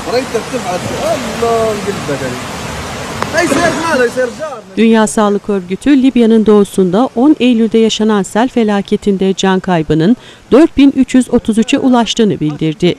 Dünya Sağlık Örgütü, Libya'nın doğusunda 10 Eylül'de yaşanan sel felaketinde can kaybının 4333'e ulaştığını bildirdi.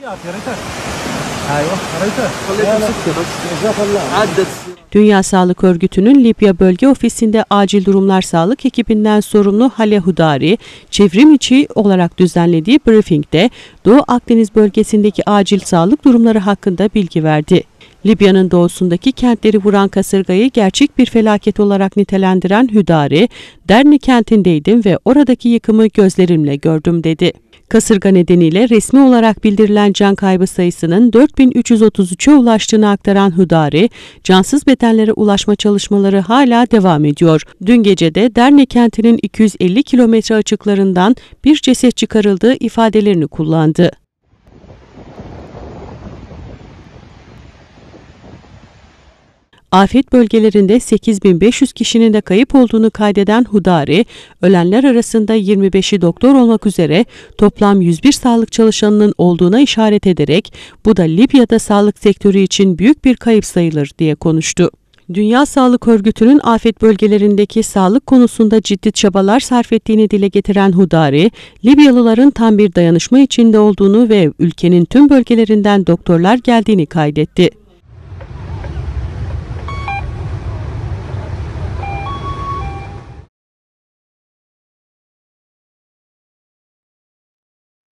Dünya Sağlık Örgütü'nün Libya Bölge Ofisi'nde Acil Durumlar Sağlık ekibinden sorumlu Hale Hudari, çevrim içi olarak düzenlediği briefingde Doğu Akdeniz bölgesindeki acil sağlık durumları hakkında bilgi verdi. Libya'nın doğusundaki kentleri vuran kasırgayı gerçek bir felaket olarak nitelendiren Hudari, Derni kentindeydim ve oradaki yıkımı gözlerimle gördüm dedi. Kasırga nedeniyle resmi olarak bildirilen can kaybı sayısının 4333'e ulaştığını aktaran Hudari, cansız bedenlere ulaşma çalışmaları hala devam ediyor. Dün gece de Derni kentinin 250 kilometre açıklarından bir ceset çıkarıldığı ifadelerini kullandı. Afet bölgelerinde 8500 kişinin de kayıp olduğunu kaydeden Hudari, ölenler arasında 25'i doktor olmak üzere toplam 101 sağlık çalışanının olduğuna işaret ederek bu da Libya'da sağlık sektörü için büyük bir kayıp sayılır diye konuştu. Dünya Sağlık Örgütü'nün afet bölgelerindeki sağlık konusunda ciddi çabalar sarf ettiğini dile getiren Hudari, Libyalıların tam bir dayanışma içinde olduğunu ve ülkenin tüm bölgelerinden doktorlar geldiğini kaydetti.